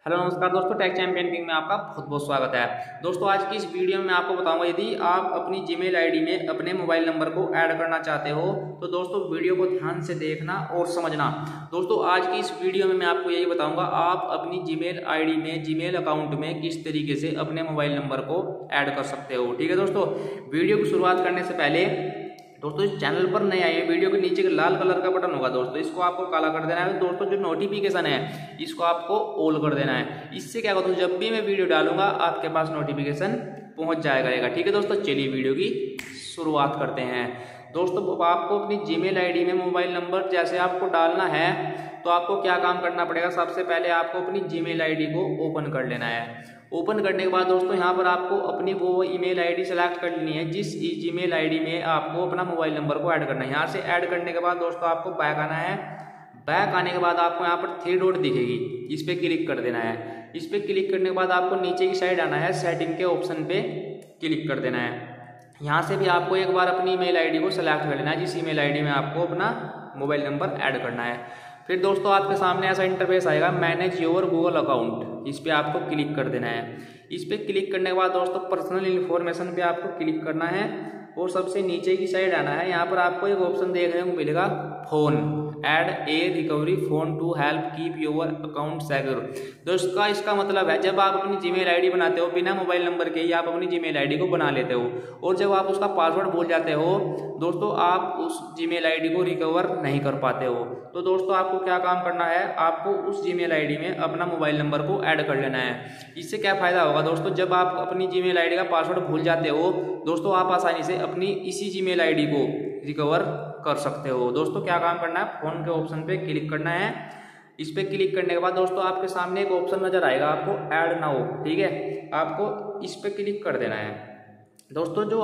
Hello नमस्कार दोस्तों, take champion king में आपका बहुत बहुत स्वागत है। दोस्तों आज की इस वीडियो में मैं आपको बताऊंगा, यदि आप अपनी जीमेल आईडी में अपने मोबाइल नंबर को ऐड करना चाहते हो तो दोस्तों वीडियो को ध्यान से देखना और समझना। दोस्तों आज की इस वीडियो में मैं आपको यही बताऊंगा, आप अपनी जीमेल आईडी में, जीमेल अकाउंट में किस तरीके से अपने मोबाइल नंबर को ऐड कर सकते हो। ठीक है दोस्तों, वीडियो की शुरुआत करने से पहले दोस्तों इस चैनल पर नए आए, वीडियो के नीचे लाल कलर का बटन होगा दोस्तों, इसको आपको काला कर देना है। दोस्तों जो नोटिफिकेशन है इसको आपको ऑल कर देना है। इससे क्या होगा दोस्तों, जब भी मैं वीडियो डालूंगा आपके पास नोटिफिकेशन पहुंच जाएगा। ठीक है दोस्तों, चलिए वीडियो की शुरुआत करते हैं। दोस्तों आपको अपनी जीमेल आईडी में मोबाइल नंबर जैसे आपको डालना है तो आपको क्या काम करना पड़ेगा, सबसे पहले आपको अपनी जीमेल आईडी को ओपन कर लेना है। ओपन करने के बाद दोस्तों यहाँ पर आपको अपनी वो ईमेल आईडी सेलेक्ट कर लेनी है जिस जीमेल आईडी में आपको अपना मोबाइल नंबर को ऐड करना है। यहाँ से ऐड करने के बाद दोस्तों आपको बैक आना है। बैक आने के बाद आपको यहाँ पर 3 डॉट दिखेगी, इस पर क्लिक कर देना है। इस पर क्लिक करने के बाद आपको नीचे की साइड आना है, सेटिंग के ऑप्शन पे क्लिक कर देना है। यहाँ से भी आपको एक बार अपनी ईमेल आईडी को सेलेक्ट कर लेना है जिस ईमेल आईडी में आपको अपना मोबाइल नंबर ऐड करना है। फिर दोस्तों आपके सामने ऐसा इंटरफेस आएगा, मैनेज योर गूगल अकाउंट, इस पे आपको क्लिक कर देना है। इस पे क्लिक करने के बाद दोस्तों पर्सनल इन्फॉर्मेशन पे आपको क्लिक करना है और सबसे नीचे की साइड आना है। यहाँ पर आपको एक ऑप्शन देखने को मिलेगा, phone, add a recovery phone to help keep your account secure. दोस्तों इसका मतलब है, जब आप अपनी जीमेल आईडी बनाते हो बिना मोबाइल नंबर के ही आप अपनी जीमेल आईडी को बना लेते हो और जब आप उसका पासवर्ड भूल जाते हो दोस्तों, आप उस जीमेल आईडी को रिकवर नहीं कर पाते हो। तो दोस्तों आपको क्या काम करना है, आपको उस जीमेल आईडी में अपना मोबाइल नंबर को ऐड कर लेना है। इससे क्या फायदा होगा दोस्तों, जब आप अपनी जीमेल आईडी का पासवर्ड भूल जाते हो दोस्तों, आप आसानी से अपनी इसी जीमेल आईडी को रिकवर कर सकते हो। दोस्तों क्या काम करना है, फोन के ऑप्शन पे क्लिक करना है। इस पे क्लिक करने के बाद दोस्तों आपके सामने एक ऑप्शन नजर आएगा आपको, ऐड नाउ। ठीक है, आपको इस पे क्लिक कर देना है। दोस्तों जो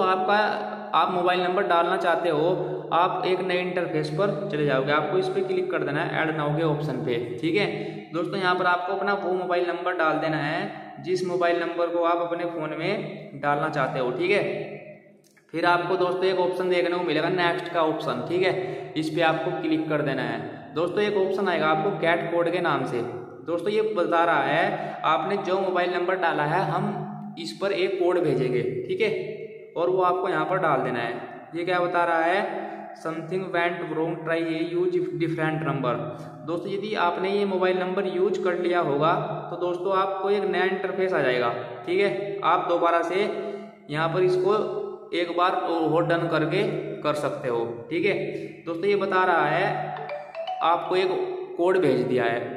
आप मोबाइल नंबर डालना चाहते हो, आप एक नए इंटरफेस पर चले जाओगे, आपको इस पे क्लिक कर देना है, ऐड नाउ के ऑप्शन पे। ठीक है दोस्तों, यहाँ पर आपको अपना वो मोबाइल नंबर डाल देना है जिस मोबाइल नंबर को आप अपने फोन में डालना चाहते हो। ठीक है, फिर आपको दोस्तों एक ऑप्शन देखने को मिलेगा, नेक्स्ट का ऑप्शन। ठीक है, इस पे आपको क्लिक कर देना है। दोस्तों एक ऑप्शन आएगा आपको गेट कोड के नाम से। दोस्तों ये बता रहा है आपने जो मोबाइल नंबर डाला है हम इस पर एक कोड भेजेंगे। ठीक है, और वो आपको यहाँ पर डाल देना है। ये क्या बता रहा है, something went wrong, try a use different number. दोस्तों यदि आपने ये मोबाइल नंबर यूज कर लिया होगा तो दोस्तों आपको एक नया इंटरफेस आ जाएगा। ठीक है, आप दोबारा से यहाँ पर इसको एक बार और डन करके कर सकते हो। ठीक है दोस्तों, ये बता रहा है आपको एक कोड भेज दिया है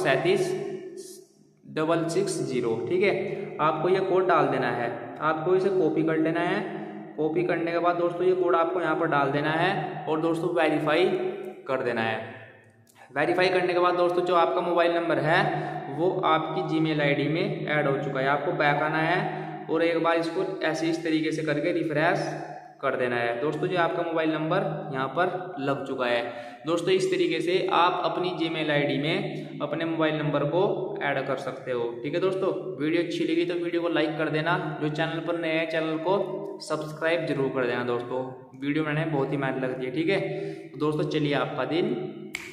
837-660। ठीक है, आपको ये कोड डाल देना है, आपको इसे कॉपी कर लेना है। कॉपी करने के बाद दोस्तों ये कोड आपको यहाँ पर डाल देना है और दोस्तों वेरीफाई कर देना है। वेरीफाई करने के बाद दोस्तों जो आपका मोबाइल नंबर है वो आपकी जीमेल आईडी में ऐड हो चुका है। आपको बैक आना है और एक बार इसको ऐसे इस तरीके से करके रिफ्रेश कर देना है। दोस्तों जो आपका मोबाइल नंबर यहाँ पर लग चुका है। दोस्तों इस तरीके से आप अपनी जीमेल आईडी में अपने मोबाइल नंबर को ऐड कर सकते हो। ठीक है दोस्तों, वीडियो अच्छी लगी तो वीडियो को लाइक कर देना, जो चैनल पर नए हैं चैनल को सब्सक्राइब जरूर कर देना। दोस्तों वीडियो बनाने में बहुत ही मेहनत लगती है। ठीक है दोस्तों, चलिए आपका दिन